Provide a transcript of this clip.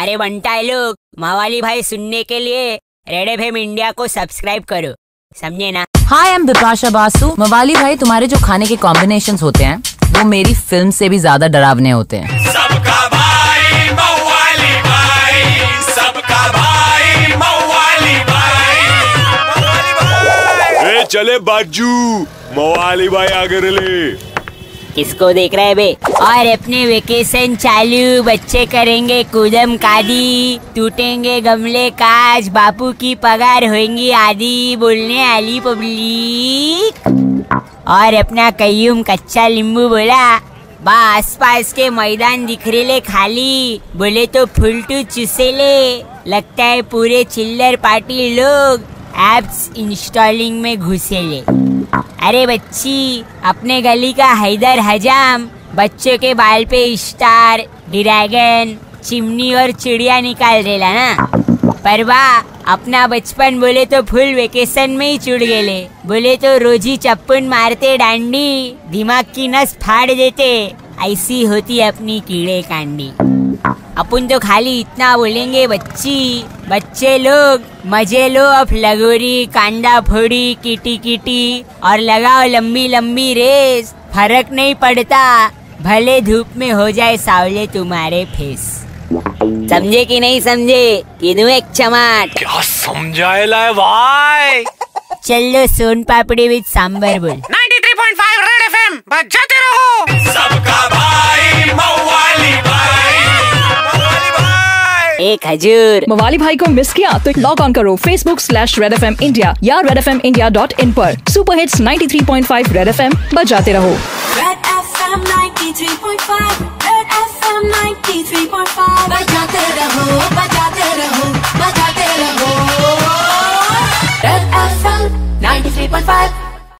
अरे बंटाई लोग, मवाली भाई सुनने के लिए रेड एफएम इंडिया को सब्सक्राइब करो, समझे ना। Hi, I am Bipasha Basu. मवाली भाई, तुम्हारे जो खाने के कॉम्बिनेशंस होते हैं वो मेरी फिल्म से भी ज्यादा डरावने होते हैं। सबका भाई मवाली भाई, सबका भाई मवाली भाई, मवाली भाई। ए चले बाजू, मवाली भाई आगे ले। किसको देख रहे बे? और अपने वेकेशन चालू, बच्चे करेंगे कूदम कादी, टूटेंगे गमले काज, बापू की पगार होंगी आदि, बोलने वाली पब्लिक। और अपना कयूम कच्चा नींबू बोला, बा आस पास के मैदान दिख रहे खाली, बोले तो फुल टू चुसेले, लगता है पूरे चिल्लर पार्टी लोग एप्स इंस्टॉलिंग में घुसेले। अरे बच्ची, अपने गली का हैदर हजाम बच्चों के बाल पे स्टार, ड्रैगन, चिमनी और चिड़िया निकाल देला ना। पर वाह, अपना बचपन बोले तो फुल वेकेशन में ही चुड़ गेले, बोले तो रोजी चप्पन मारते डांडी, दिमाग की नस फाड़ देते, ऐसी होती अपनी कीड़े कांडी। अपन तो खाली इतना बोलेंगे बच्ची, बच्चे लोग मजे लो अब लगोरी, कांदा फोड़ी, किटी किटी और लगाओ लंबी लंबी रेस, फर्क नहीं पड़ता, भले धूप में हो जाए सावले तुम्हारे फेस। समझे कि नहीं समझे? कि दूं एक चमाट? क्या समझाएला है भाई? चलो सोन पापड़ी विद सांबर बोल। 93.5 रेड एफएम बजाते रहो। सबका भाई मवाली भाई, मवाली भाई। एक हजूर। मवाली भाई को मिस किया तो लॉग ऑन करो Facebook/RedFM India या redfmindia.in पर। सुपर हिट्स 93.5 रेड एफएम बजाते रहो। Red FM 93.5, Red FM 93.5, बजाते रहो, बजाते रहो, बजाते रहो। Red FM 93.5